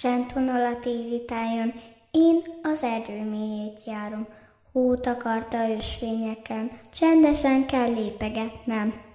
Csend honol a téli tájon, én az erdő mélyét járom. Hót akarta ösvényeken, csendesen kell lépegetnem.